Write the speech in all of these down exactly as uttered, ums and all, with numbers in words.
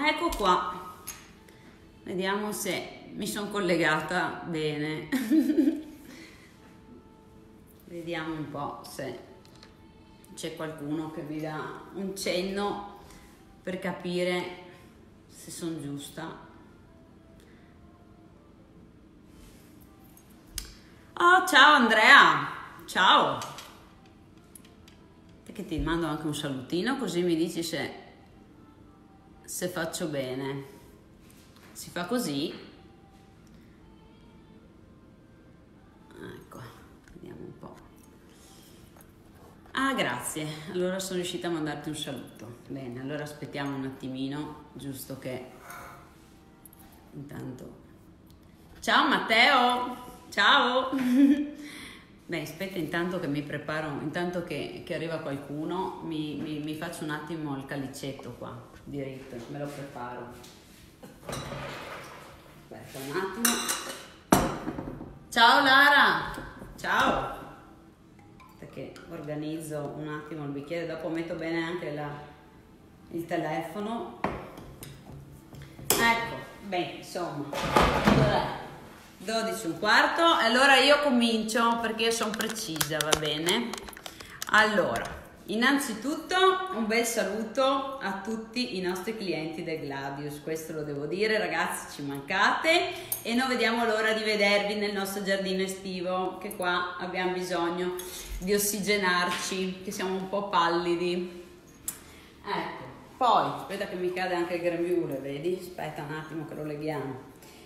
Ecco qua, vediamo se mi sono collegata bene. Vediamo un po' se c'è qualcuno che mi dà un cenno per capire se sono giusta. Oh, ciao Andrea, ciao. Perché ti mando anche un salutino così mi dici se, se faccio bene. Si fa così. Ecco, vediamo un po'. Ah, grazie. Allora sono riuscita a mandarti un saluto. Bene, allora aspettiamo un attimino, giusto che intanto... Ciao Matteo, ciao. Beh, aspetta intanto che mi preparo, intanto che, che arriva qualcuno, mi, mi, mi faccio un attimo il calicetto qua, diritto, me lo preparo. Aspetta un attimo. Ciao Lara, ciao. Perché organizzo un attimo il bicchiere, dopo metto bene anche la, il telefono. Ecco, beh, insomma, dodici e un quarto, allora io comincio perché io sono precisa, va bene? Allora, innanzitutto un bel saluto a tutti i nostri clienti del Gladius, questo lo devo dire, ragazzi, ci mancate e non vediamo l'ora di vedervi nel nostro giardino estivo, che qua abbiamo bisogno di ossigenarci, che siamo un po' pallidi. Ecco, poi, aspetta che mi cade anche il grembiule, vedi? Aspetta un attimo che lo leghiamo.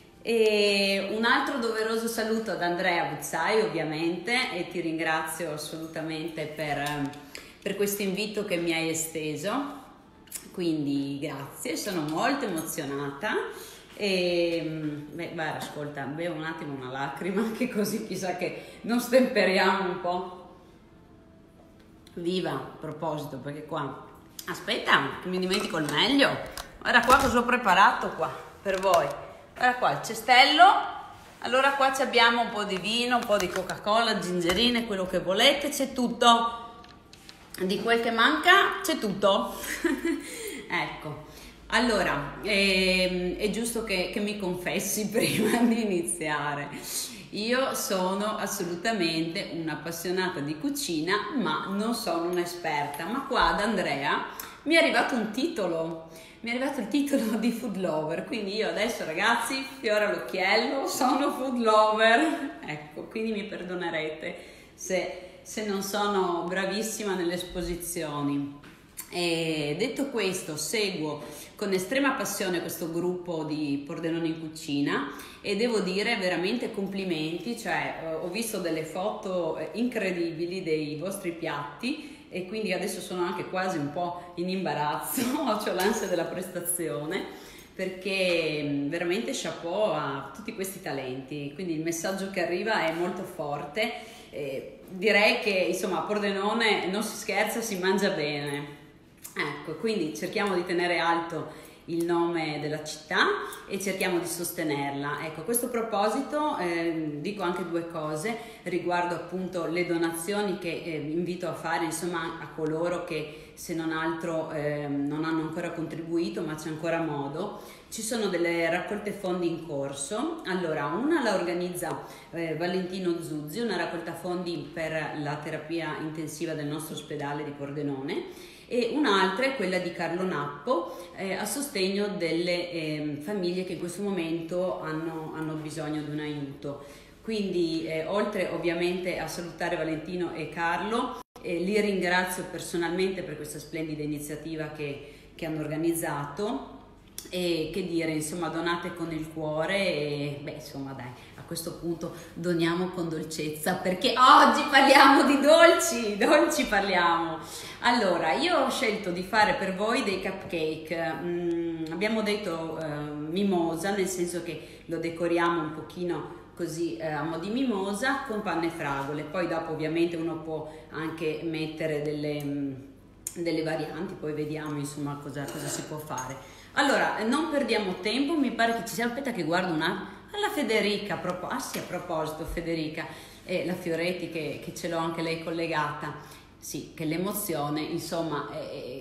E un altro doveroso saluto ad Andrea Buzzai, ovviamente, e ti ringrazio assolutamente per, per questo invito che mi hai esteso, quindi grazie, sono molto emozionata e beh, guarda, ascolta, bevo un attimo una lacrima che così chissà che non stemperiamo un po'. Viva, a proposito, perché qua, aspetta che mi dimentico il meglio, guarda qua cosa ho preparato qua per voi. Guarda qua il cestello, allora qua abbiamo un po' di vino, un po' di Coca-Cola, gingerine, quello che volete, c'è tutto, di quel che manca c'è tutto. Ecco, allora è, è giusto che, che mi confessi prima di iniziare, io sono assolutamente un'appassionata di cucina ma non sono un'esperta, ma qua ad Andrea mi è arrivato un titolo. Mi è arrivato il titolo di food lover, quindi io adesso ragazzi, fiore all'occhiello, sono food lover, ecco, quindi mi perdonerete se, se non sono bravissima nelle esposizioni. E detto questo, seguo con estrema passione questo gruppo di Pordenone in Cucina e devo dire veramente complimenti, cioè ho visto delle foto incredibili dei vostri piatti e quindi adesso sono anche quasi un po' in imbarazzo, ho l'ansia della prestazione perché veramente chapeau a tutti questi talenti, quindi il messaggio che arriva è molto forte, eh, direi che insomma a Pordenone non si scherza, si mangia bene, ecco, quindi cerchiamo di tenere alto il nome della città e cerchiamo di sostenerla. Ecco, a questo proposito eh, dico anche due cose riguardo appunto le donazioni che eh, invito a fare insomma a coloro che se non altro eh, non hanno ancora contribuito, ma c'è ancora modo. Ci sono delle raccolte fondi in corso. Allora, una la organizza eh, Valentino Zuzzi, una raccolta fondi per la terapia intensiva del nostro ospedale di Pordenone, e un'altra è quella di Carlo Nappo eh, a sostegno delle eh, famiglie che in questo momento hanno, hanno bisogno di un aiuto. Quindi eh, oltre ovviamente a salutare Valentino e Carlo, eh, li ringrazio personalmente per questa splendida iniziativa che, che hanno organizzato e che dire, insomma, donate con il cuore e beh, insomma, dai, a questo punto doniamo con dolcezza perché oggi parliamo di dolci, dolci parliamo. Allora, io ho scelto di fare per voi dei cupcake, mm, abbiamo detto eh, mimosa, nel senso che lo decoriamo un pochino così eh, a mo' di mimosa con panne e fragole, poi dopo ovviamente uno può anche mettere delle, mh, delle varianti, poi vediamo insomma cosa, cosa si può fare. Allora, non perdiamo tempo, mi pare che ci sia, aspetta che guardo un attimo, alla Federica, ah sì, a proposito Federica, eh, la Fioretti che, che ce l'ho anche lei collegata, sì, che l'emozione insomma eh,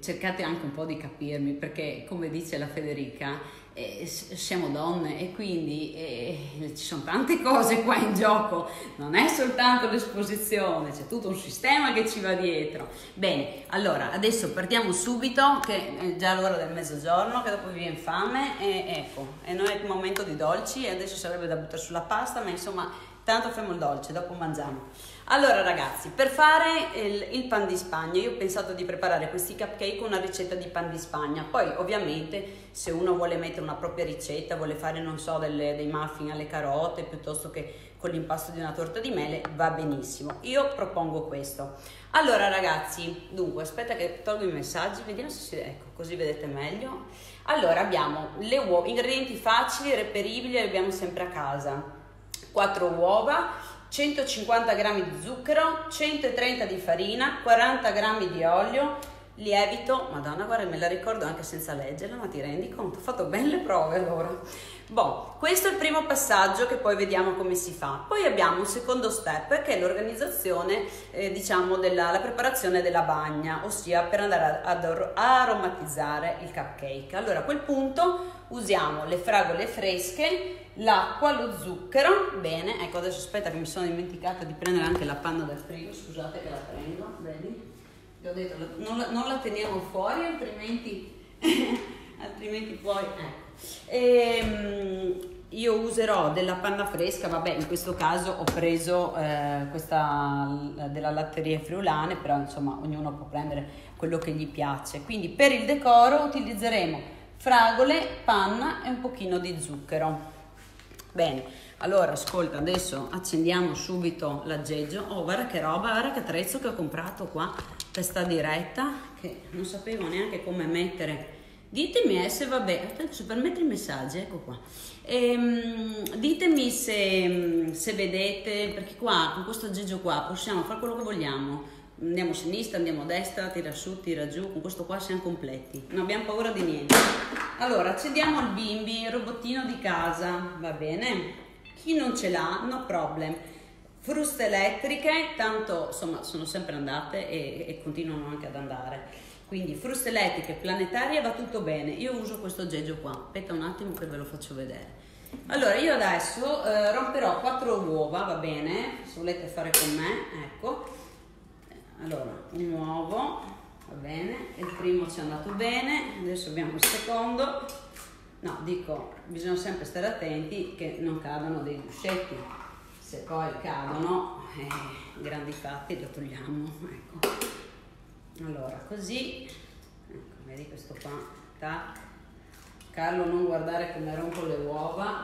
cercate anche un po' di capirmi, perché come dice la Federica, eh, siamo donne e quindi eh, ci sono tante cose qua in gioco, non è soltanto l'esposizione, c'è tutto un sistema che ci va dietro. Bene, allora adesso partiamo subito, che è già l'ora del mezzogiorno, che dopo vi viene fame, e ecco, e non è il momento di dolci, e adesso sarebbe da buttare sulla pasta, ma insomma tanto facciamo il dolce, dopo mangiamo. Allora ragazzi, per fare il, il pan di Spagna io ho pensato di preparare questi cupcake con una ricetta di pan di Spagna. Poi ovviamente se uno vuole mettere una propria ricetta, vuole fare non so delle, dei muffin alle carote piuttosto che con l'impasto di una torta di mele, va benissimo. Io propongo questo. Allora ragazzi, dunque aspetta che tolgo i messaggi, vediamo se si... ecco, così vedete meglio. Allora abbiamo le uova, ingredienti facili, reperibili, li abbiamo sempre a casa. quattro uova, centocinquanta grammi di zucchero, centotrenta di farina, quaranta grammi di olio, lievito, madonna guarda me la ricordo anche senza leggerla, ma ti rendi conto? Ho fatto bene le prove allora. Boh, questo è il primo passaggio che poi vediamo come si fa. Poi abbiamo un secondo step che è l'organizzazione, eh, diciamo, della la preparazione della bagna, ossia per andare ad aromatizzare il cupcake. Allora a quel punto usiamo le fragole fresche, l'acqua, lo zucchero. Bene, ecco adesso aspetta che mi sono dimenticata di prendere anche la panna del frigo, scusate che la prendo, vedi? Vi ho detto, non la, non la teniamo fuori, altrimenti, altrimenti poi, ecco. E, io userò della panna fresca, vabbè in questo caso ho preso eh, questa della latteria friulane, però insomma ognuno può prendere quello che gli piace. Quindi per il decoro utilizzeremo fragole, panna e un pochino di zucchero. Bene, allora ascolta, adesso accendiamo subito l'aggeggio. Oh guarda che roba, guarda che attrezzo che ho comprato qua per sta diretta, che non sapevo neanche come mettere. Ditemi eh, se vabbè, adesso per mettere i messaggi, ecco qua. Ehm, ditemi se, se vedete, perché qua con questo aggeggio qua possiamo fare quello che vogliamo. Andiamo a sinistra, andiamo a destra, tira su, tira giù, con questo qua siamo completi, non abbiamo paura di niente. Allora, accendiamo il bimbi, il robottino di casa, va bene? Chi non ce l'ha, no problem. Fruste elettriche, tanto insomma sono sempre andate e, e continuano anche ad andare. Quindi fruste elettriche, planetarie, va tutto bene. Io uso questo aggeggio qua, aspetta un attimo che ve lo faccio vedere. Allora, io adesso eh, romperò quattro uova, va bene? Se volete fare con me, ecco. Allora, un uovo, va bene, il primo ci è andato bene, adesso abbiamo il secondo. No, dico, bisogna sempre stare attenti che non cadano dei guscetti, se poi cadono, eh, grandi fatti, lo togliamo, ecco. Allora, così, ecco, vedi questo qua, tac. Carlo, non guardare come rompo le uova,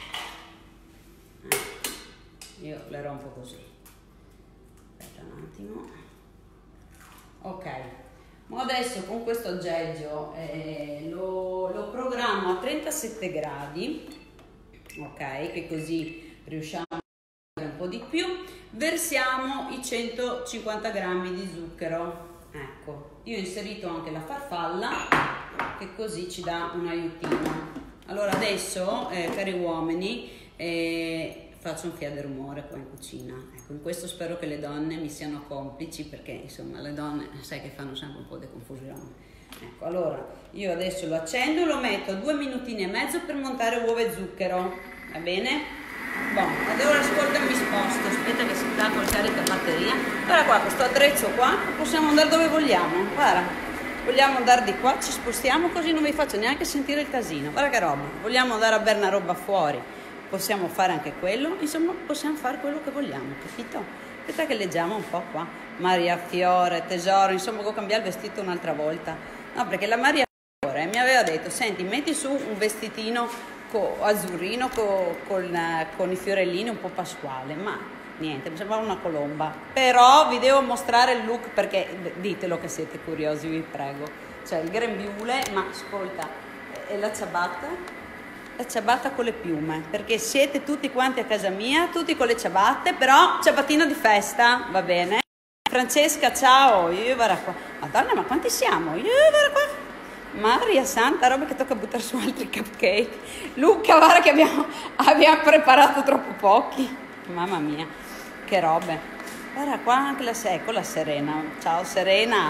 eh, io le rompo così, aspetta un attimo. Ok, ma adesso con questo aggeggio eh, lo, lo programmo a trentasette gradi, ok, che così riusciamo a fare un po' di più. Versiamo i centocinquanta grammi di zucchero, ecco, io ho inserito anche la farfalla che così ci dà un aiutino. Allora adesso, eh, cari uomini, eh, faccio un fiato di rumore qua in cucina, ecco, in questo spero che le donne mi siano complici, perché insomma le donne sai che fanno sempre un po' di confusione. Ecco, allora io adesso lo accendo e lo metto a due minutini e mezzo per montare uova e zucchero, va bene? Bon, allora ascolta, mi sposto, aspetta che si tacca il carica batteria. Guarda qua, questo attrezzo qua, possiamo andare dove vogliamo, guarda, vogliamo andare di qua, ci spostiamo così non vi faccio neanche sentire il casino, guarda che roba, vogliamo andare a bere una roba fuori, possiamo fare anche quello, insomma possiamo fare quello che vogliamo, capito? Aspetta che leggiamo un po' qua. Maria Fiore, tesoro, insomma devo cambiare il vestito un'altra volta. No, perché la Maria Fiore mi aveva detto, senti, metti su un vestitino co- azzurrino co- con, con i fiorellini un po' pasquale, ma niente, mi sembrava una colomba. Però vi devo mostrare il look, perché ditelo che siete curiosi, vi prego. Cioè il grembiule, ma ascolta, e la ciabatta? La ciabatta con le piume, perché siete tutti quanti a casa mia, tutti con le ciabatte, però ciabattino di festa, va bene? Francesca, ciao, io guarda qua, madonna, ma quanti siamo? Io guarda qua, Maria Santa, roba che tocca buttare su altri cupcake. Luca, guarda che abbiamo, abbiamo preparato troppo pochi, mamma mia, che robe. Guarda qua anche la, ecco la Serena, ciao Serena,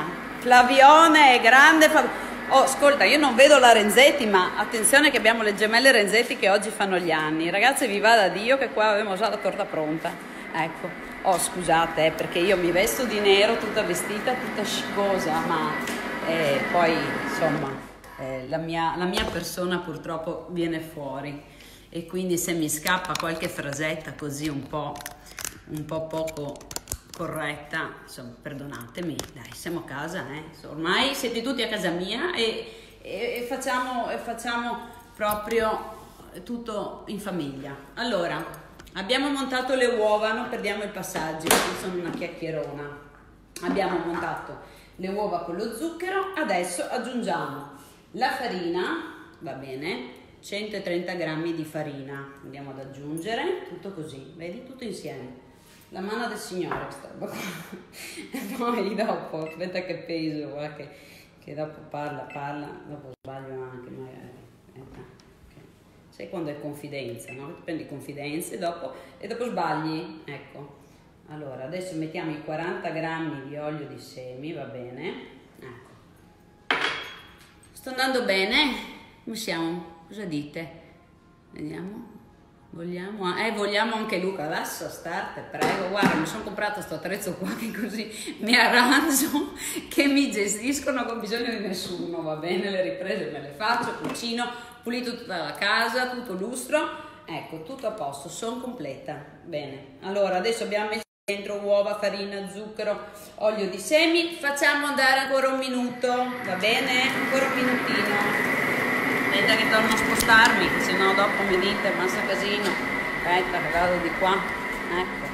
Flavione, grande Flav- Oh, ascolta, io non vedo la Renzetti, ma attenzione che abbiamo le gemelle Renzetti che oggi fanno gli anni. Ragazzi, vi va da Dio che qua abbiamo già la torta pronta. Ecco. Oh, scusate, eh, perché io mi vesto di nero, tutta vestita, tutta scicosa, ma eh, poi, insomma, eh, la, mia, la mia persona purtroppo viene fuori. E quindi se mi scappa qualche frasetta così un po', un po' poco corretta, insomma, perdonatemi, dai, siamo a casa, eh? Ormai siete tutti a casa mia e, e, e, facciamo, e facciamo proprio tutto in famiglia. Allora, abbiamo montato le uova, non perdiamo il passaggio, io sono una chiacchierona. Abbiamo montato le uova con lo zucchero, adesso aggiungiamo la farina, va bene, centotrenta grammi di farina, andiamo ad aggiungere, tutto così, vedi, tutto insieme. La mano del Signore, questa roba qua. E poi dopo, aspetta che peso, guarda che, che dopo parla, parla, dopo sbaglio anche magari. Aspetta, okay. Sai quando è confidenza, no? Ti prendi confidenze dopo, e dopo sbagli, ecco. Allora, adesso mettiamo i quaranta grammi di olio di semi, va bene? Ecco. Sto andando bene? Come siamo? Cosa dite? Vediamo. Vogliamo? Eh, vogliamo anche Luca. Adesso start, prego. Guarda, mi sono comprato sto attrezzo qua che così mi arrangio, che mi gestiscono, non ho bisogno di nessuno, va bene? Le riprese me le faccio, cucino, pulito tutta la casa, tutto lustro. Ecco, tutto a posto, sono completa. Bene. Allora, adesso abbiamo messo dentro uova, farina, zucchero, olio di semi. Facciamo andare ancora un minuto, va bene? Ancora un minutino. Aspetta che torno a spostarmi, se no dopo mi dite massa casino. Aspetta che vado di qua. Ecco.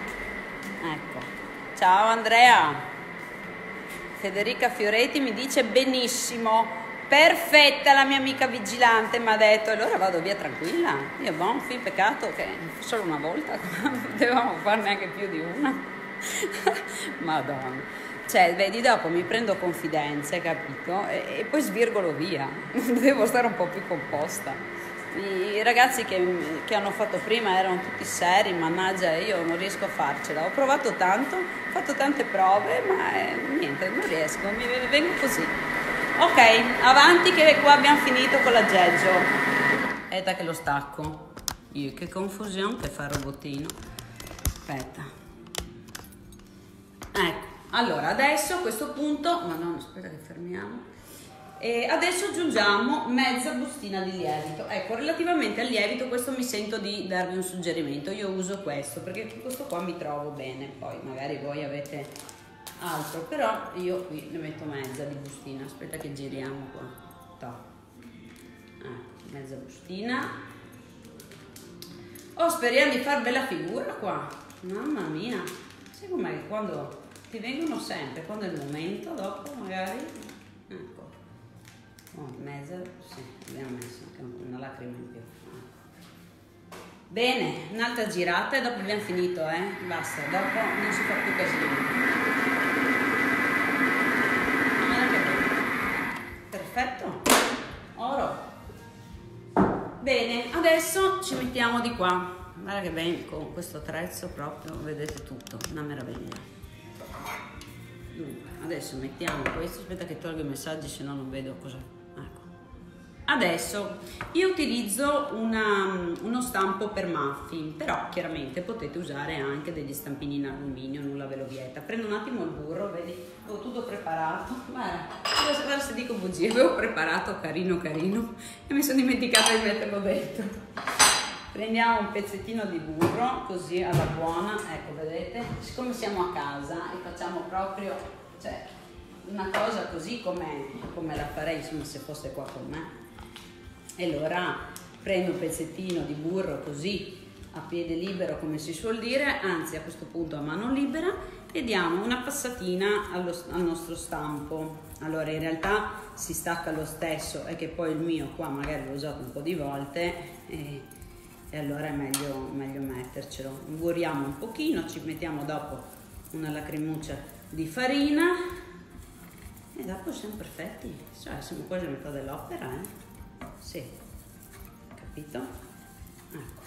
Ecco. Ciao Andrea. Federica Fioretti mi dice benissimo. Perfetta la mia amica vigilante, mi ha detto. Allora vado via tranquilla. Io buon fin peccato che solo una volta, non potevamo farne anche più di una. Madonna. Cioè, vedi, dopo mi prendo confidenze, capito? E, e poi svirgolo via, devo stare un po' più composta. I ragazzi che, che hanno fatto prima erano tutti seri, mannaggia, io non riesco a farcela. Ho provato tanto, ho fatto tante prove, ma eh, niente, non riesco, mi vengo così. Ok, avanti che qua abbiamo finito con l'aggeggio. Aspetta che lo stacco. Io, che confusione che fa il robottino. Aspetta. Ecco. Allora, adesso a questo punto, ma no, aspetta che fermiamo, e adesso aggiungiamo mezza bustina di lievito. Ecco, relativamente al lievito, questo mi sento di darvi un suggerimento, io uso questo, perché questo qua mi trovo bene, poi magari voi avete altro, però io qui ne metto mezza di bustina, aspetta che giriamo qua, Toh. Ah, mezza bustina. Oh, speriamo di far bella figura qua, mamma mia, sai com'è quando... ti vengono sempre, quando è il momento, dopo magari, ecco, oh, mezza, sì, abbiamo messo anche una lacrima in più. Bene, un'altra girata e dopo abbiamo finito, eh, basta, dopo non si fa più casino. Guarda che bello. Perfetto, oro. Bene, adesso ci mettiamo di qua, guarda che bene, con questo attrezzo proprio, vedete tutto, una meraviglia. Dunque, adesso mettiamo questo, aspetta che tolgo i messaggi, se no non vedo cosa. Ecco. Adesso io utilizzo una, uno stampo per muffin, però chiaramente potete usare anche degli stampini in alluminio, nulla ve lo vieta. Prendo un attimo il burro, vedi, ho tutto preparato. Guarda, guarda se dico bugie, avevo preparato carino carino e mi sono dimenticata di metterlo dentro. Prendiamo un pezzettino di burro, così alla buona, ecco vedete, siccome siamo a casa e facciamo proprio, cioè, una cosa così come, come la farei insomma se fosse qua con me. E allora prendo un pezzettino di burro così a piede libero come si suol dire, anzi a questo punto a mano libera, e diamo una passatina allo, al nostro stampo. Allora in realtà si stacca lo stesso, è che poi il mio qua magari l'ho usato un po' di volte e, e allora è meglio, meglio mettercelo. Inguriamo un pochino, ci mettiamo dopo una lacrimuccia di farina e dopo siamo perfetti, cioè siamo quasi a metà dell'opera, eh? Sì, capito? Ecco.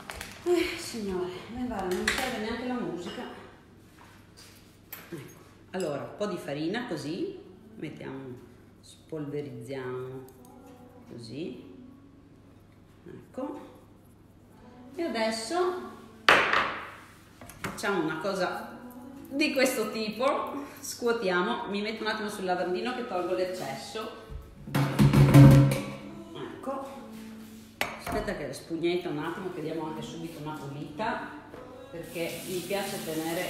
Eh, signore, me vale, non serve neanche la musica. Ecco. Allora, un po' di farina così, mettiamo, spolverizziamo così, ecco, e adesso facciamo una cosa di questo tipo, scuotiamo, mi metto un attimo sul lavandino che tolgo l'eccesso, ecco, aspetta che spugnetta un attimo che diamo anche subito una pulita, perché mi piace tenere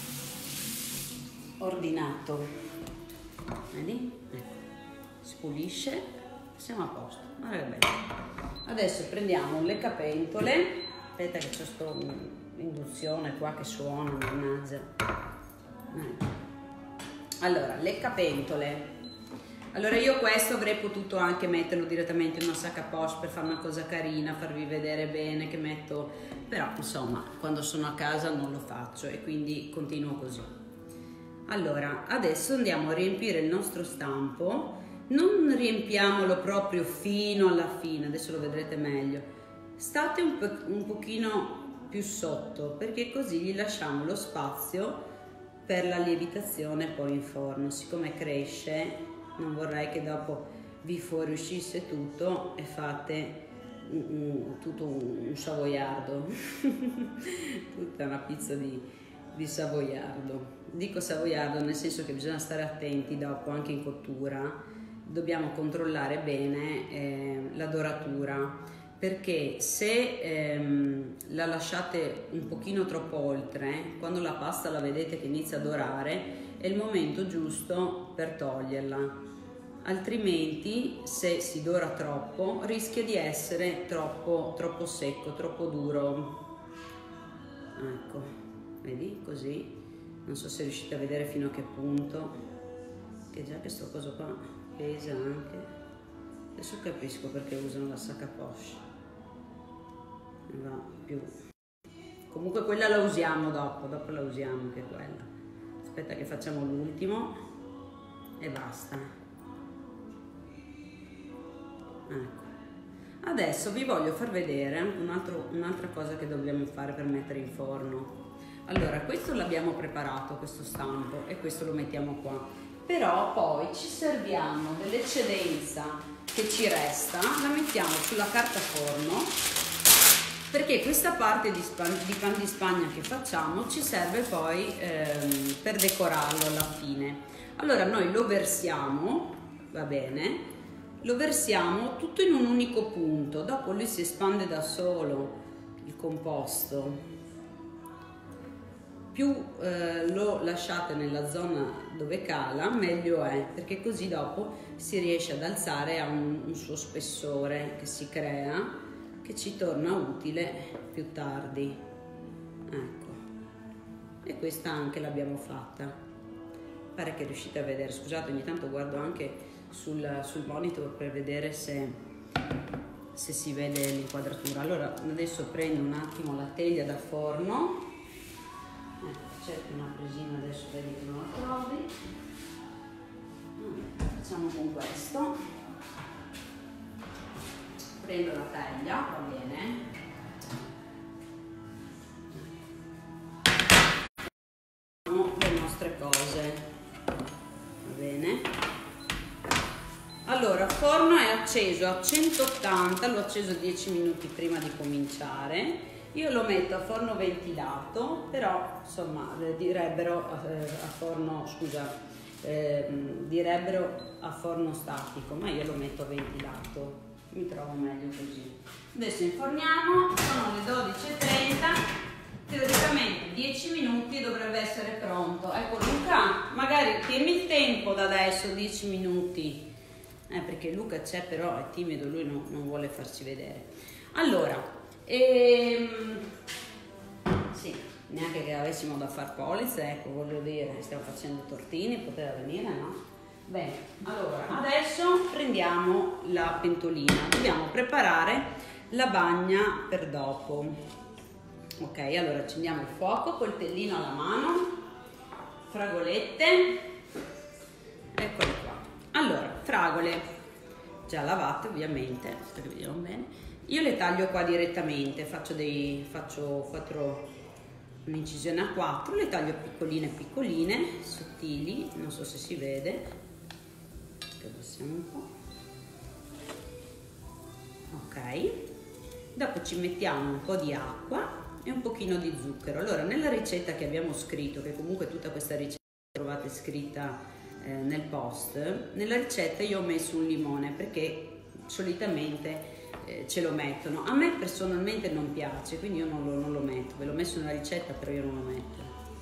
ordinato, vedi? Ecco, si pulisce, siamo a posto, guarda che bello. Adesso prendiamo un leccapentole, aspetta che c'è sto induzione qua che suona, mannaggia. Ecco. Allora, leccapentole. Allora io questo avrei potuto anche metterlo direttamente in una sacca poche per fare una cosa carina, farvi vedere bene che metto, però insomma quando sono a casa non lo faccio e quindi continuo così. Allora, adesso andiamo a riempire il nostro stampo, non riempiamolo proprio fino alla fine, adesso lo vedrete meglio, state un, po un pochino più sotto perché così gli lasciamo lo spazio per la lievitazione poi in forno. Siccome cresce non vorrei che dopo vi fuoriuscisse tutto e fate un, un, tutto un, un savoiardo, tutta una pizza di, di savoiardo. Dico savoiardo nel senso che bisogna stare attenti dopo anche in cottura, dobbiamo controllare bene eh, la doratura, perché se ehm, la lasciate un pochino troppo oltre, quando la pasta la vedete che inizia a dorare è il momento giusto per toglierla, altrimenti se si dora troppo rischia di essere troppo, troppo secco, troppo duro. Ecco, vedi così, non so se riuscite a vedere fino a che punto, che già che sto coso qua pesa anche, adesso capisco perché usano la sacca poche, non va più, comunque quella la usiamo dopo, dopo la usiamo anche quella, aspetta che facciamo l'ultimo e basta. Ecco, adesso vi voglio far vedere un altro, un'altra cosa che dobbiamo fare per mettere in forno. Allora, questo l'abbiamo preparato, questo stampo, e questo lo mettiamo qua, però poi ci serviamo dell'eccedenza che ci resta, la mettiamo sulla carta forno, perché questa parte di, di pan di spagna che facciamo ci serve poi ehm, per decorarlo alla fine. Allora noi lo versiamo, va bene, lo versiamo tutto in un unico punto, dopo lui si espande da solo il composto. Più eh, lo lasciate nella zona dove cala, meglio è, perché così dopo si riesce ad alzare a un, un suo spessore che si crea, che ci torna utile più tardi. Ecco, e questa anche l'abbiamo fatta. Pare che riuscite a vedere, scusate, ogni tanto guardo anche sul, sul monitor per vedere se, se si vede l'inquadratura. Allora adesso prendo un attimo la teglia da forno. Ecco, cerco una presina adesso, vedi che non la trovi. Facciamo con questo. Prendo la teglia, va bene. Facciamo le nostre cose, va bene. Allora, forno è acceso a centottanta, l'ho acceso dieci minuti prima di cominciare. Io lo metto a forno ventilato, però insomma direbbero eh, a forno, scusa, eh, direbbero a forno statico, ma io lo metto a ventilato, mi trovo meglio così. Adesso inforniamo, sono le dodici e trenta, teoricamente dieci minuti dovrebbe essere pronto. Ecco Luca, magari tieni il tempo da adesso, dieci minuti, eh, perché Luca c'è però è timido, lui non, non vuole farsi vedere. Allora, Ehm, sì, neanche che avessimo da far polizze, ecco, voglio dire, stiamo facendo tortini, poteva venire, no? Bene, allora, adesso prendiamo la pentolina, dobbiamo preparare la bagna per dopo. Ok, allora accendiamo il fuoco, coltellino alla mano, fragolette, eccole qua. Allora, fragole, già lavate ovviamente, aspetta che vediamo bene. Io le taglio qua direttamente, faccio dei faccio quattro, un'incisione a quattro, le taglio piccoline piccoline, sottili, non so se si vede, che passiamo un po'. Ok, dopo ci mettiamo un po' di acqua e un pochino di zucchero. Allora, nella ricetta che abbiamo scritto, che comunque tutta questa ricetta trovate scritta eh, nel post, nella ricetta io ho messo un limone perché solitamente eh, ce lo mettono. A me personalmente non piace, quindi io non lo, non lo metto. Ve l'ho messo nella ricetta, però io non lo metto.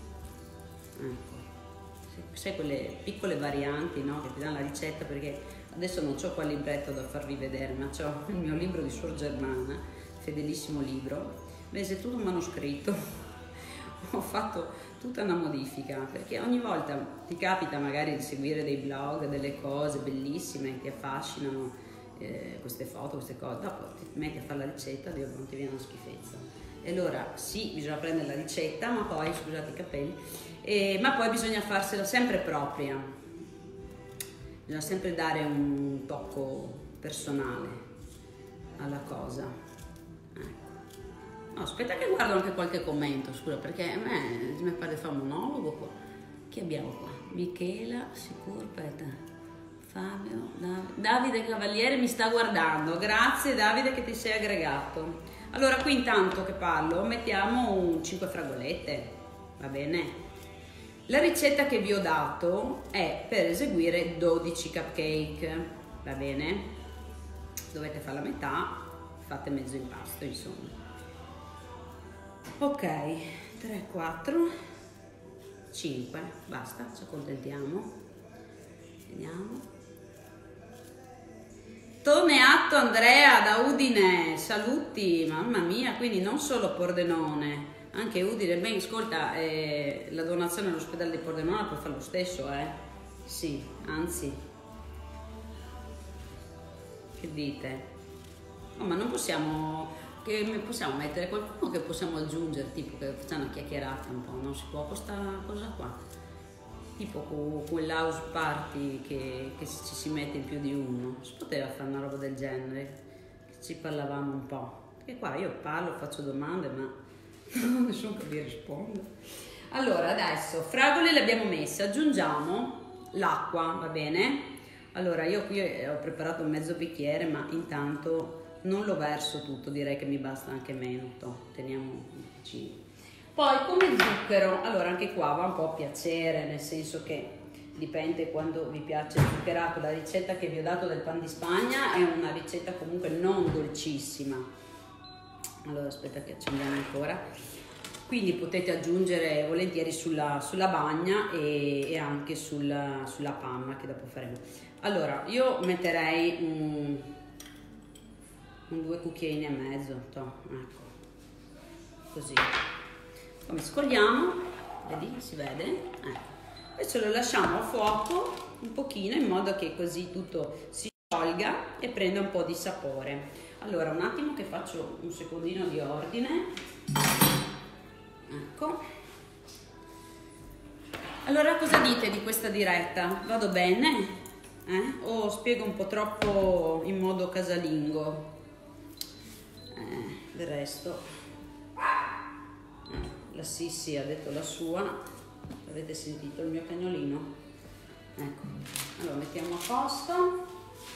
Ecco, sai quelle piccole varianti, no, che ti danno la ricetta, perché adesso non ho qua il libretto da farvi vedere, ma ho il mio libro di Suor Germana, fedelissimo libro. Beh, se tutto un manoscritto, ho fatto tutta una modifica, perché ogni volta ti capita magari di seguire dei blog, delle cose bellissime che ti affascinano, eh, queste foto, queste cose, dopo ti metti a fare la ricetta, Dio, non ti viene una schifezza. E allora sì, bisogna prendere la ricetta, ma poi, scusate i capelli, eh, ma poi bisogna farsela sempre propria, bisogna sempre dare un tocco personale alla cosa. No, aspetta che guardo anche qualche commento, scusa, perché a me mi pare di fare un monologo qua. Chi abbiamo qua? Michela, sicuro, aspetta. Fabio, Davide, Davide Cavaliere mi sta guardando. Grazie Davide che ti sei aggregato. Allora, qui intanto che parlo, mettiamo un cinque fragolette, va bene? La ricetta che vi ho dato è per eseguire dodici cupcake, va bene? Dovete fare la metà, fate mezzo impasto, insomma. Ok, tre, quattro, cinque, basta, ci accontentiamo. Vediamo. Toneatto Andrea da Udine, saluti, mamma mia, quindi non solo Pordenone, anche Udine. Beh, ascolta, eh, la donazione all'ospedale di Pordenone puoi fare lo stesso, eh? Sì, anzi. Che dite? Oh, ma non possiamo... che possiamo mettere qualcuno che possiamo aggiungere, tipo che facciamo una chiacchierata un po', non si può questa cosa qua, tipo con quell'house party che, che ci si mette in più di uno, si poteva fare una roba del genere, che ci parlavamo un po', perché qua io parlo, faccio domande ma nessuno che mi risponde. Allora adesso fragole le abbiamo messe, aggiungiamo l'acqua, va bene? Allora io qui ho preparato un mezzo bicchiere, ma intanto non lo verso tutto, direi che mi basta anche meno, to, teniamo un pochino. Poi come zucchero, allora anche qua va un po' a piacere, nel senso che dipende quando vi piace il zuccherato. La ricetta che vi ho dato del pan di Spagna è una ricetta comunque non dolcissima. Allora aspetta che accendiamo ancora. Quindi potete aggiungere volentieri sulla, sulla bagna e, e anche sulla, sulla panna che dopo faremo. Allora io metterei un... due cucchiaini e mezzo, to, ecco, così. Poi mescoliamo, vedi, si vede? Ecco. Adesso lo lasciamo a fuoco un pochino in modo che così tutto si sciolga e prenda un po' di sapore. Allora, un attimo che faccio un secondino di ordine. Ecco. Allora, cosa dite di questa diretta? Vado bene? Eh? O spiego un po' troppo in modo casalingo? Eh, del resto eh, la Sissi ha detto la sua, avete sentito il mio cagnolino? Ecco, allora mettiamo a posto.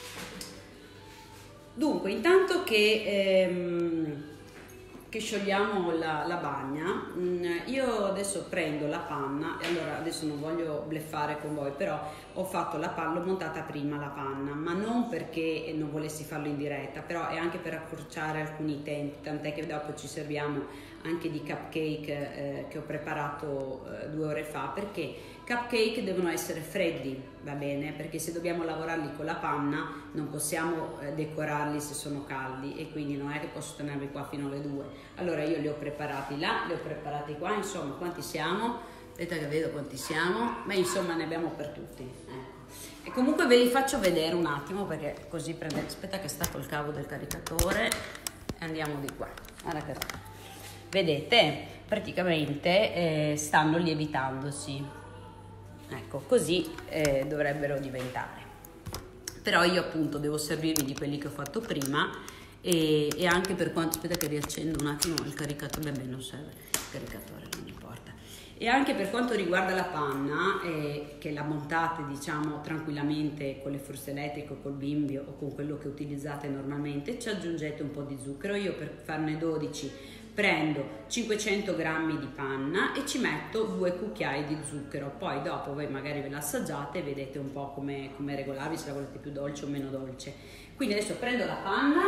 Dunque, intanto che, ehm, che sciogliamo la, la bagna, mh, io adesso prendo la panna, e allora adesso non voglio bleffare con voi, però ho fatto la panna, l'ho montata prima la panna, ma non perché non volessi farlo in diretta, però è anche per accorciare alcuni tempi, tant'è che dopo ci serviamo anche di cupcake eh, che ho preparato eh, due ore fa, perché cupcake devono essere freddi, va bene? Perché se dobbiamo lavorarli con la panna non possiamo eh, decorarli se sono caldi, e quindi non è che posso tenerli qua fino alle due. Allora io li ho preparati là, li ho preparati qua, insomma, quanti siamo? Aspetta che vedo quanti siamo, beh insomma ne abbiamo per tutti, ecco. E comunque ve li faccio vedere un attimo, perché così prendete, aspetta che stacco il cavo del caricatore e andiamo di qua. Guarda che... vedete, praticamente eh, stanno lievitandosi, ecco, così eh, dovrebbero diventare. Però io appunto devo servirvi di quelli che ho fatto prima, e, e anche per quanto, aspetta che riaccendo un attimo il caricatore, beh non serve il caricatore, non importa. E anche per quanto riguarda la panna, eh, che la montate diciamo tranquillamente con le fruste elettriche o col bimbi o con quello che utilizzate normalmente, ci aggiungete un po' di zucchero. Io per farne dodici prendo cinquecento grammi di panna e ci metto due cucchiai di zucchero, poi dopo voi magari ve l'assaggiate e vedete un po' come, come regolarvi, se la volete più dolce o meno dolce. Quindi adesso prendo la panna,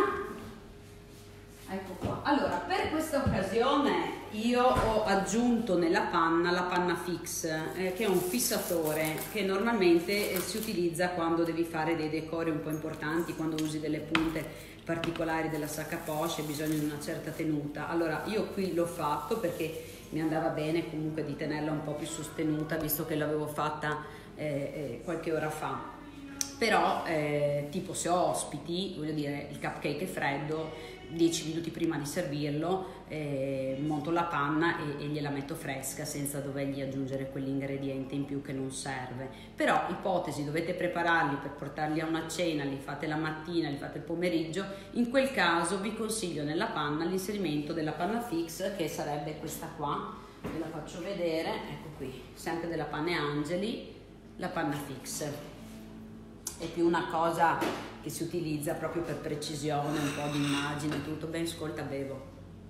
ecco qua. Allora, per questa occasione io ho aggiunto nella panna la panna fix, eh, che è un fissatore che normalmente eh, si utilizza quando devi fare dei decori un po' importanti, quando usi delle punte particolari della sacca poche, bisogno di una certa tenuta. Allora io qui l'ho fatto perché mi andava bene comunque di tenerla un po' più sostenuta, visto che l'avevo fatta eh, eh, qualche ora fa. Però eh, tipo se ho ospiti, voglio dire, il cupcake è freddo, dieci minuti prima di servirlo eh, monto la panna e, e gliela metto fresca senza dovergli aggiungere quell'ingrediente in più che non serve. Però ipotesi dovete prepararli per portarli a una cena, li fate la mattina, li fate il pomeriggio, in quel caso vi consiglio nella panna l'inserimento della panna fix, che sarebbe questa qua, ve la faccio vedere, ecco qui, sempre della Panne Angeli, la panna fix. È più una cosa che si utilizza proprio per precisione, un po' di immagine, tutto. Ben, ascolta, bevo.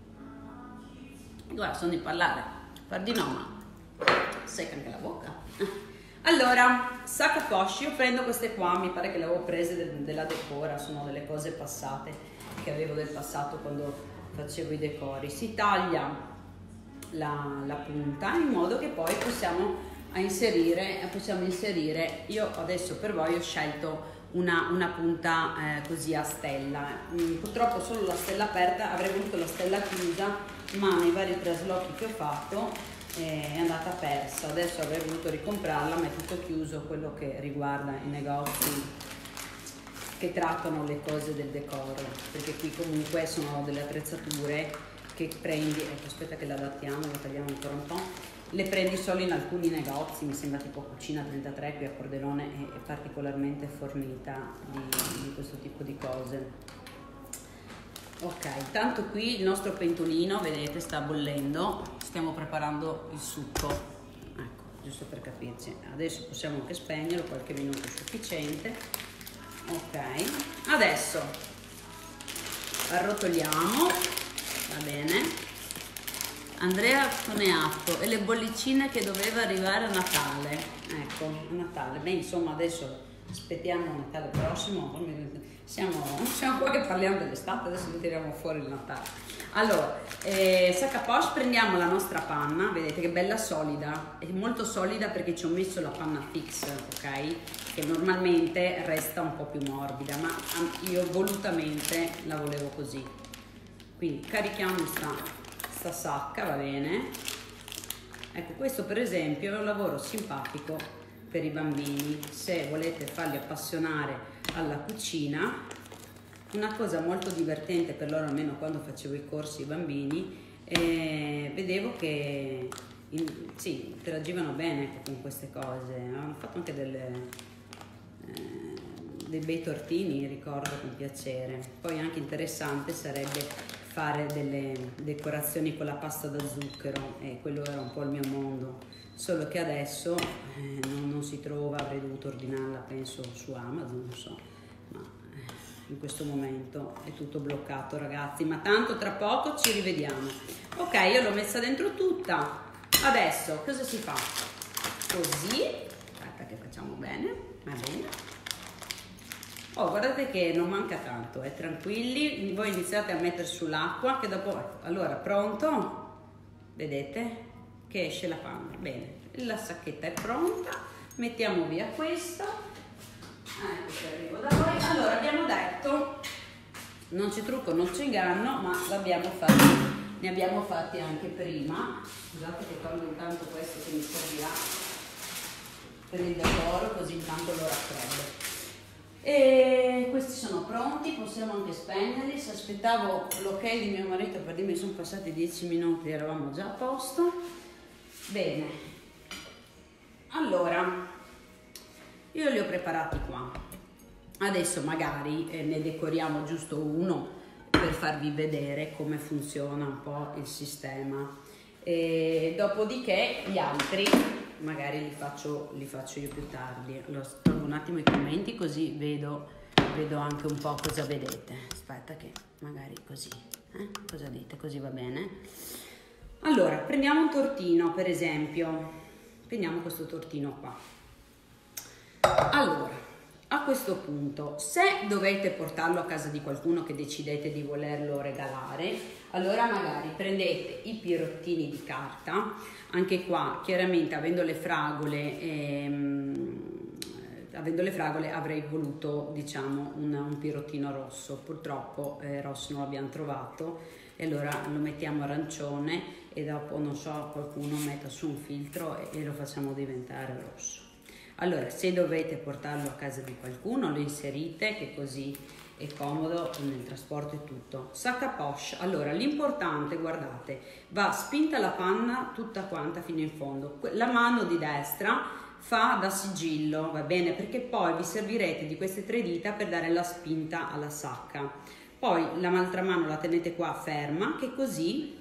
Guarda, sono di parlare, par di no, ma secca anche la bocca. Allora, sacca poche, io prendo queste qua, mi pare che le avevo prese de- della Decora, sono delle cose passate, che avevo del passato quando facevo i decori. Si taglia la, la punta in modo che poi possiamo a inserire, possiamo inserire, io adesso per voi ho scelto una, una punta eh, così a stella, mm, purtroppo solo la stella aperta, avrei voluto la stella chiusa, ma nei vari traslochi che ho fatto eh, è andata persa. Adesso avrei voluto ricomprarla, ma è tutto chiuso quello che riguarda i negozi che trattano le cose del decoro, perché qui comunque sono delle attrezzature che prendi, ecco, aspetta che la adattiamo, la tagliamo ancora un po', le prendi solo in alcuni negozi, mi sembra tipo Cucina trentatré qui a Pordenone è, è particolarmente fornita di, di questo tipo di cose. Ok, tanto qui il nostro pentolino, vedete, sta bollendo, stiamo preparando il succo, ecco, giusto per capirci. Adesso possiamo anche spegnerlo, qualche minuto è sufficiente. Ok, adesso arrotoliamo, va bene. Andrea Toneatto e le bollicine che doveva arrivare a Natale, ecco, a Natale, beh insomma adesso aspettiamo Natale prossimo, siamo, siamo qua che parliamo dell'estate, adesso tiriamo fuori il Natale. Allora, eh, sacca poche, prendiamo la nostra panna, vedete che bella solida, è molto solida perché ci ho messo la panna fix, ok? Che normalmente resta un po' più morbida, ma io volutamente la volevo così. Quindi carichiamo sta sta sacca, va bene. Ecco, questo per esempio è un lavoro simpatico per i bambini, se volete farli appassionare alla cucina. Una cosa molto divertente per loro, almeno quando facevo i corsi ai bambini, eh, vedevo che in, sì, interagivano bene con queste cose, hanno fatto anche delle, eh, dei bei tortini, ricordo con piacere. Poi anche interessante sarebbe fare delle decorazioni con la pasta da zucchero, e quello era un po' il mio mondo, solo che adesso eh, non, non si trova, avrei dovuto ordinarla penso su Amazon, non so, ma eh, in questo momento è tutto bloccato ragazzi, ma tanto tra poco ci rivediamo. Ok, io l'ho messa dentro tutta, adesso cosa si fa? Così, aspetta che facciamo bene, va bene. Oh, guardate che non manca tanto, eh, tranquilli, voi iniziate a mettere sull'acqua che dopo, allora pronto, vedete che esce la panna, bene, la sacchetta è pronta, mettiamo via questo, ecco che arrivo da voi. Allora abbiamo detto, non c'è trucco, non c'è inganno, ma l'abbiamo fatto, ne abbiamo fatti anche prima. Scusate che tolgo intanto questo che mi servirà per il decoro, così intanto lo raffreddo. E questi sono pronti, possiamo anche spegnerli. Se aspettavo l'ok di mio marito per dirmi sono passati dieci minuti, eravamo già a posto. Bene, allora io li ho preparati qua, adesso magari eh, ne decoriamo giusto uno per farvi vedere come funziona un po' il sistema. E dopodiché gli altri magari li faccio, li faccio io più tardi. Allora tolgo un attimo i commenti così vedo, vedo anche un po' cosa vedete. Aspetta che magari così, eh? Cosa dite? Così va bene. Allora prendiamo un tortino, per esempio, prendiamo questo tortino qua. Allora a questo punto, se dovete portarlo a casa di qualcuno che decidete di volerlo regalare, allora magari prendete i pirottini di carta. Anche qua chiaramente avendo le fragole ehm, avendo le fragole avrei voluto, diciamo, un, un pirottino rosso. Purtroppo eh, rosso non l'abbiamo trovato e allora lo mettiamo arancione e dopo, non so, qualcuno metta su un filtro e, e lo facciamo diventare rosso. Allora, se dovete portarlo a casa di qualcuno, lo inserite, che così è comodo nel trasporto e tutto. Sac à poche. Allora, l'importante, guardate, va spinta la panna tutta quanta fino in fondo. La mano di destra fa da sigillo, va bene? Perché poi vi servirete di queste tre dita per dare la spinta alla sacca. Poi l'altra mano la tenete qua ferma, che così,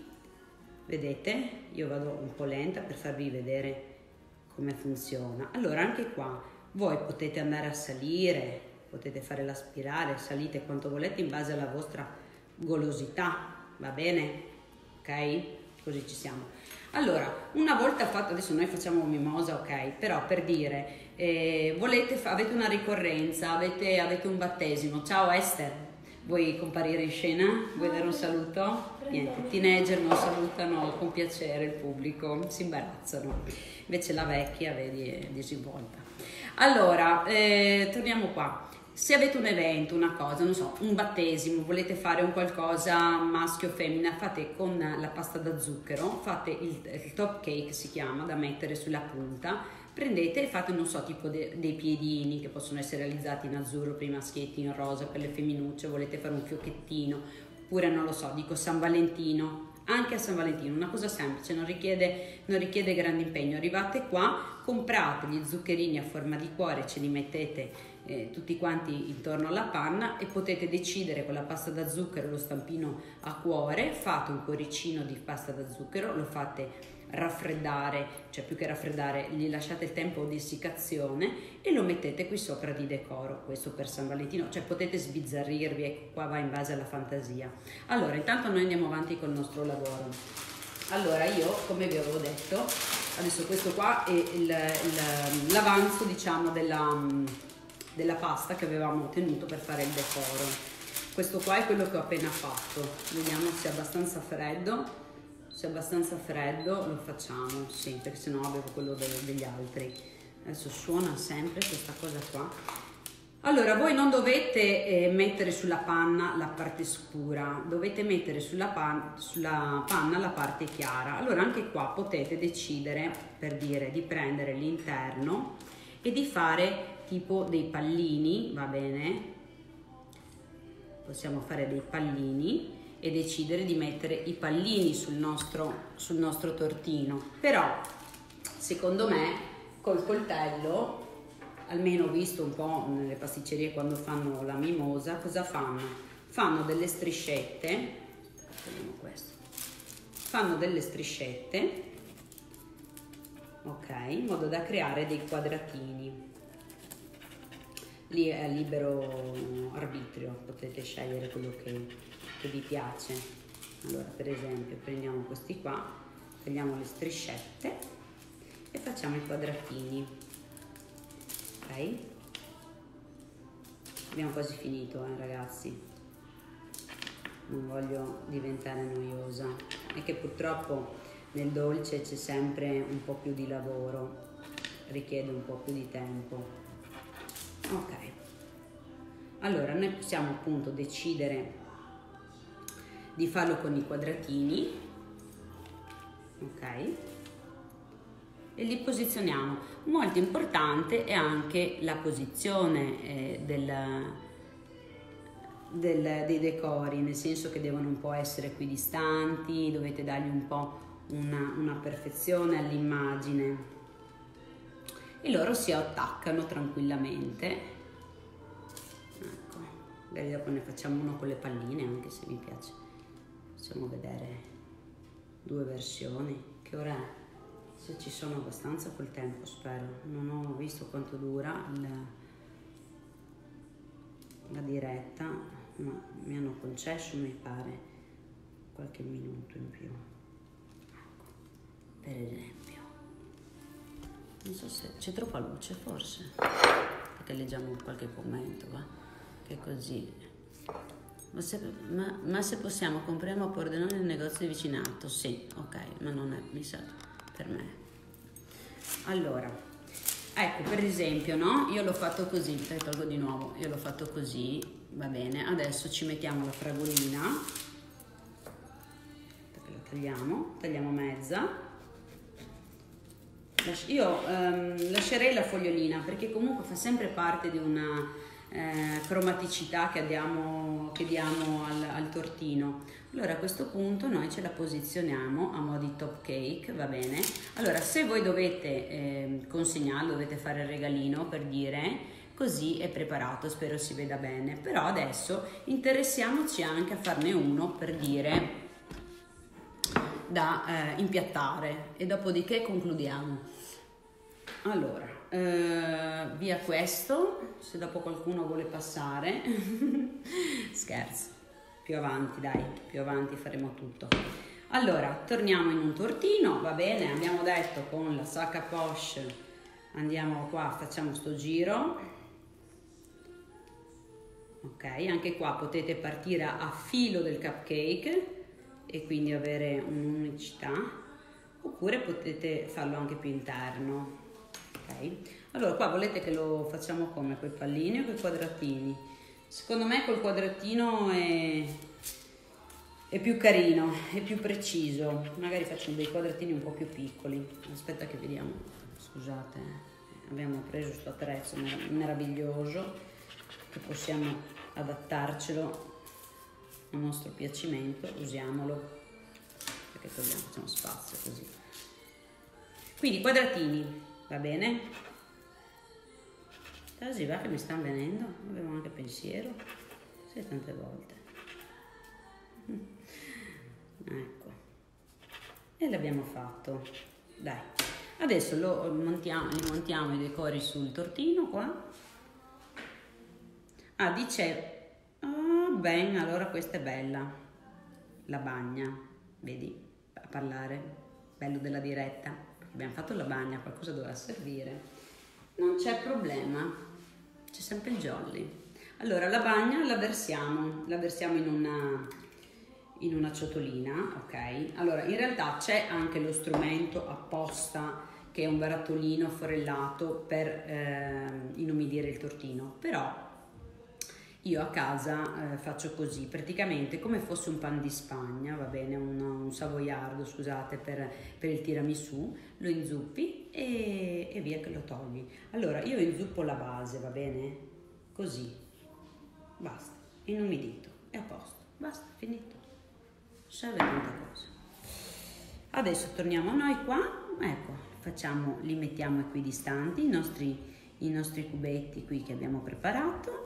vedete, io vado un po' lenta per farvi vedere come funziona. Allora anche qua voi potete andare a salire, potete fare la spirale, salite quanto volete in base alla vostra golosità, va bene? Ok? Così ci siamo. Allora, una volta fatto, adesso noi facciamo mimosa, ok? Però per dire, eh, volete, avete una ricorrenza, avete, avete un battesimo. Ciao Esther, vuoi comparire in scena? Vuoi dare un saluto? Niente, teenager non salutano con piacere il pubblico, si imbarazzano. Invece la vecchia, vedi, è disinvolta. Allora, eh, torniamo qua. Se avete un evento, una cosa, non so, un battesimo, volete fare un qualcosa maschio o femmina, fate con la pasta da zucchero, fate il, il top cake, si chiama, da mettere sulla punta, prendete e fate, non so, tipo de, dei piedini che possono essere realizzati in azzurro per i maschietti, in rosa per le femminucce, volete fare un fiocchettino, oppure non lo so, dico San Valentino. Anche a San Valentino, una cosa semplice, non richiede, non richiede grande impegno. Arrivate qua, comprate gli zuccherini a forma di cuore, ce li mettete eh, tutti quanti intorno alla panna e potete decidere con la pasta da zucchero, lo stampino a cuore, fate un cuoricino di pasta da zucchero, lo fate raffreddare, cioè più che raffreddare, gli lasciate il tempo di essiccazione e lo mettete qui sopra di decoro, questo per San Valentino, cioè potete sbizzarrirvi, ecco qua va in base alla fantasia. Allora, intanto noi andiamo avanti col nostro lavoro. Allora io, come vi avevo detto, adesso questo qua è l'avanzo, diciamo, della, della pasta che avevamo ottenuto per fare il decoro. Questo qua è quello che ho appena fatto, vediamo se è abbastanza freddo. Se è abbastanza freddo lo facciamo, sì, perché sennò avevo quello de degli altri. Adesso suona sempre questa cosa qua. Allora, voi non dovete eh, mettere sulla panna la parte scura, dovete mettere sulla, pan sulla panna la parte chiara. Allora anche qua potete decidere, per dire, di prendere l'interno e di fare tipo dei pallini, va bene? Possiamo fare dei pallini e decidere di mettere i pallini sul nostro, sul nostro tortino. Però secondo me col coltello, almeno ho visto un po' nelle pasticcerie quando fanno la mimosa, cosa fanno? Fanno delle striscette, vediamo questo, fanno delle striscette, ok, in modo da creare dei quadratini. Lì è libero arbitrio, potete scegliere quello che, che vi piace. Allora, per esempio, prendiamo questi qua, tagliamo le striscette e facciamo i quadratini. Ok? Abbiamo quasi finito, eh, ragazzi. Non voglio diventare noiosa. È che purtroppo nel dolce c'è sempre un po' più di lavoro, richiede un po' più di tempo. Ok, allora noi possiamo appunto decidere di farlo con i quadratini, ok, e li posizioniamo. Molto importante è anche la posizione eh, del, del, dei decori, nel senso che devono un po' essere equidistanti, dovete dargli un po' una, una perfezione all'immagine. E loro si attaccano tranquillamente. Ecco, magari dopo ne facciamo uno con le palline, anche se mi piace. Facciamo vedere due versioni. Che ora è? Se ci sono abbastanza col tempo, spero. Non ho visto quanto dura il, la diretta, ma mi hanno concesso, mi pare, qualche minuto in più. Ecco, per esempio. Non so se c'è troppa luce, forse. Perché leggiamo qualche commento, va? Che così. Ma se, ma, ma se possiamo, compriamo a Pordenone nel negozio di vicinato? Sì, ok, ma non è, mi sa, per me. Allora, ecco, per esempio, no? Io l'ho fatto così, te tolgo di nuovo, io l'ho fatto così, va bene. Adesso ci mettiamo la fragolina, perché la tagliamo, tagliamo mezza. Io ehm, lascerei la fogliolina perché comunque fa sempre parte di una eh, cromaticità che diamo, che diamo al, al tortino. Allora a questo punto noi ce la posizioniamo a mo' di top cake, va bene? Allora se voi dovete eh, consegnarlo, dovete fare il regalino, per dire, così è preparato, spero si veda bene. Però adesso interessiamoci anche a farne uno, per dire, da eh, impiattare, e dopodiché concludiamo. Allora, eh, via questo, se dopo qualcuno vuole passare. Scherzo, più avanti dai, più avanti faremo tutto. Allora, torniamo in un tortino, va bene, abbiamo detto con la sacca poche, andiamo qua, facciamo sto giro. Ok, anche qua potete partire a filo del cupcake e quindi avere un'unicità, oppure potete farlo anche più interno. Ok, allora qua volete che lo facciamo come? Con i pallini o con i quadratini? Secondo me col quadratino è, è più carino, è più preciso. Magari facciamo dei quadratini un po' più piccoli. Aspetta che vediamo, scusate, abbiamo preso questo attrezzo meraviglioso che possiamo adattarcelo a nostro piacimento, usiamolo, perché togliamo, facciamo spazio così. Quindi quadratini, va bene? Così va che mi stanno venendo, avevo anche pensiero, sì, tante volte. Ecco, e l'abbiamo fatto, dai. Adesso lo montiamo, li montiamo i decori sul tortino qua. Ah, dice... Oh, ben, allora questa è bella, la bagna, vedi, a parlare, bello della diretta, abbiamo fatto la bagna, qualcosa doveva servire, non c'è problema, c'è sempre il jolly. Allora la bagna la versiamo, la versiamo in una, in una ciotolina, ok? Allora in realtà c'è anche lo strumento apposta che è un barattolino forellato per eh, inumidire il tortino, però io a casa eh, faccio così, praticamente come fosse un pan di Spagna, va bene, un, un savoiardo, scusate, per, per il tiramisù, lo inzuppi e, e via che lo togli. Allora io inzuppo la base, va bene? Così, basta, inumidito, è a posto, basta, finito, serve tanta cosa. Adesso torniamo noi qua, ecco, facciamo, li mettiamo equidistanti, i nostri, i nostri cubetti qui che abbiamo preparato.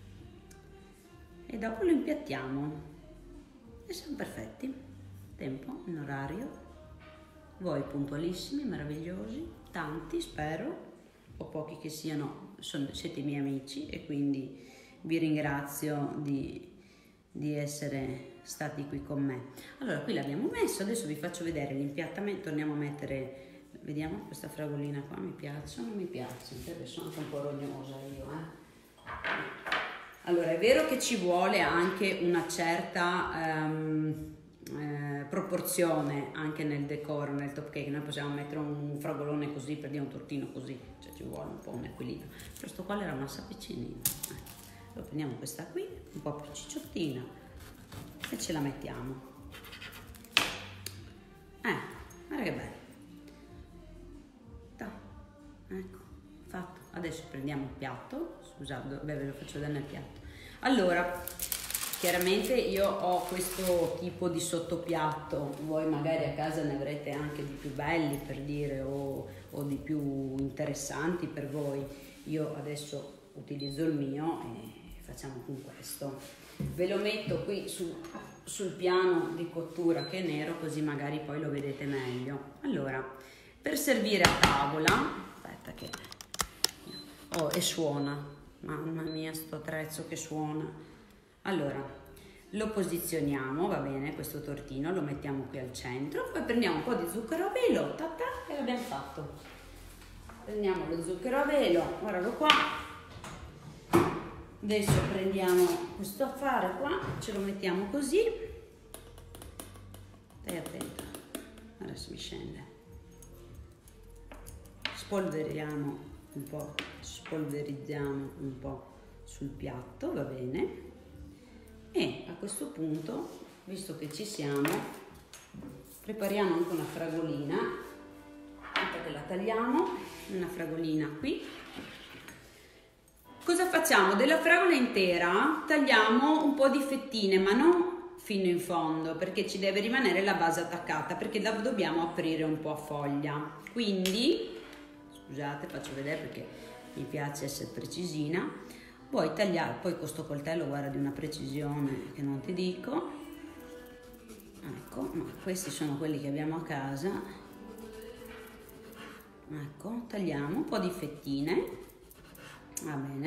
E dopo lo impiattiamo e siamo perfetti. Tempo, in orario, voi puntualissimi, meravigliosi, tanti spero, o pochi che siano, sono, siete i miei amici e quindi vi ringrazio di, di essere stati qui con me. Allora qui l'abbiamo messo, adesso vi faccio vedere l'impiattamento, torniamo a mettere, vediamo questa fragolina qua, mi piace o non mi piace, perché sono anche un po' rognosa io, eh. Allora, è vero che ci vuole anche una certa um, eh, proporzione anche nel decoro, nel top cake. Noi possiamo mettere un fragolone così per dire un tortino così, cioè ci vuole un po' un equilibrio. Questo qua era una sapicinina. Eh. Allora prendiamo questa qui, un po' più cicciottina, e ce la mettiamo. Eh, guarda che bello. Da, ecco, fatto. Adesso prendiamo il piatto, scusate, beh, ve lo faccio vedere nel piatto. Allora, chiaramente io ho questo tipo di sottopiatto, voi magari a casa ne avrete anche di più belli, per dire, o, o di più interessanti per voi. Io adesso utilizzo il mio e facciamo con questo. Ve lo metto qui su sul piano di cottura che è nero, così magari poi lo vedete meglio. Allora, per servire a tavola, aspetta che oh, e suona, mamma mia sto attrezzo che suona. Allora, lo posizioniamo, va bene, questo tortino lo mettiamo qui al centro, poi prendiamo un po' di zucchero a velo, ta ta, e l'abbiamo fatto. Prendiamo lo zucchero a velo, guardalo qua. Adesso prendiamo questo affare qua, ce lo mettiamo così. Stai attento, adesso mi scende. Spolveriamo un po', spolverizziamo un po' sul piatto, va bene. E a questo punto, visto che ci siamo, prepariamo anche una fragolina, perché la tagliamo, una fragolina qui. Cosa facciamo? Della fragola intera tagliamo un po' di fettine, ma non fino in fondo, perché ci deve rimanere la base attaccata, perché la dobbiamo aprire un po' a foglia. Quindi, scusate, faccio vedere perché mi piace essere precisina. Puoi tagliare, poi con sto coltello guarda di una precisione che non ti dico. Ecco, ma questi sono quelli che abbiamo a casa. Ecco, tagliamo un po' di fettine. Va bene,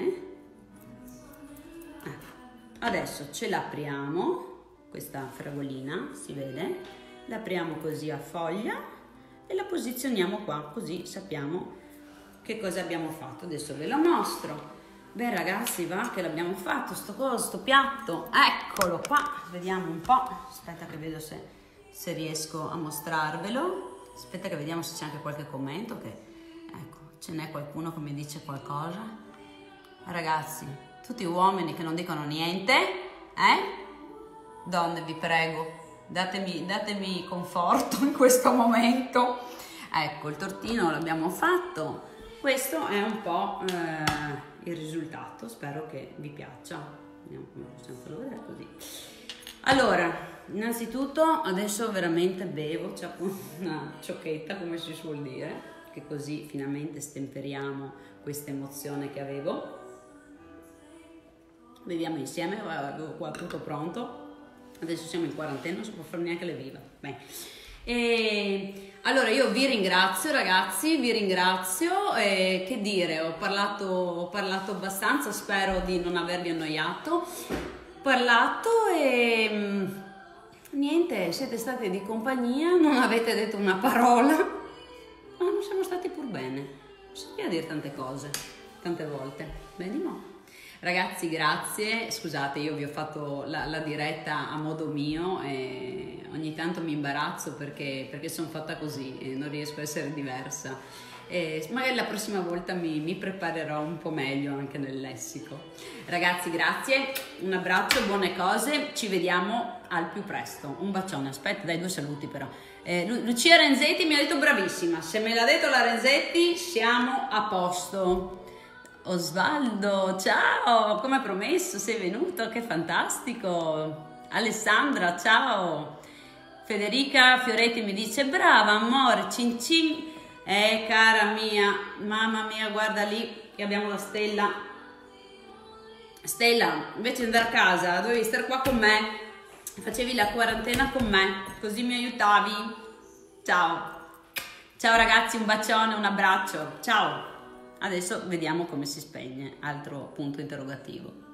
ecco. Adesso ce l'apriamo, questa fragolina, si vede, l'apriamo così a foglia e la posizioniamo qua, così sappiamo che cosa abbiamo fatto. Adesso ve lo mostro. Beh ragazzi, va che l'abbiamo fatto, sto coso, sto piatto, eccolo qua, vediamo un po', aspetta che vedo se, se riesco a mostrarvelo, aspetta che vediamo se c'è anche qualche commento, che ecco, ce n'è qualcuno che mi dice qualcosa. Ragazzi, tutti uomini che non dicono niente, eh? Donne, vi prego, datemi, datemi conforto in questo momento. Ecco, il tortino l'abbiamo fatto. Questo è un po' eh, il risultato, spero che vi piaccia. Vediamo come possiamo farlo vedere così. Allora, innanzitutto adesso veramente bevo, c'è una ciocchetta, come si suol dire, che così finalmente stemperiamo questa emozione che avevo. Beviamo insieme, avevo qua tutto pronto, adesso siamo in quarantena, non si può fare neanche le viva. Beh. E allora io vi ringrazio ragazzi, vi ringrazio, e che dire, ho parlato, ho parlato abbastanza, spero di non avervi annoiato, ho parlato e niente, siete stati di compagnia, non avete detto una parola, ma non siamo stati pur bene, bisogna dire tante cose, tante volte, benissimo. Ragazzi, grazie, scusate, io vi ho fatto la, la diretta a modo mio e ogni tanto mi imbarazzo perché, perché sono fatta così e non riesco a essere diversa. E magari la prossima volta mi, mi preparerò un po' meglio anche nel lessico. Ragazzi, grazie, un abbraccio, buone cose, ci vediamo al più presto. Un bacione, aspetta, dai, due saluti però. Eh, Lu- Lucia Renzetti mi ha detto bravissima, se me l'ha detto la Renzetti siamo a posto. Osvaldo, ciao, come promesso sei venuto, che fantastico. Alessandra, ciao. Federica Fioretti mi dice brava amore, cin cin. Eh cara mia, mamma mia, guarda lì che abbiamo la Stella. Stella, invece di andare a casa dovevi stare qua con me, facevi la quarantena con me, così mi aiutavi. Ciao. Ciao ragazzi, un bacione, un abbraccio, ciao. Adesso vediamo come si spegne, altro punto interrogativo.